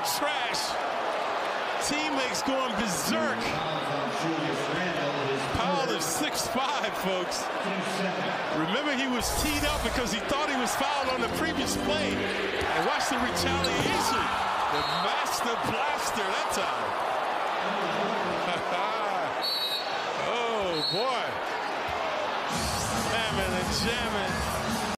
trash. Teammates going berserk. Powell is 6'5", folks. Remember, he was teed up because he thought he was fouled on the previous play. And watch the retaliation. The master blaster that time. Oh, boy. Slamming and jamming.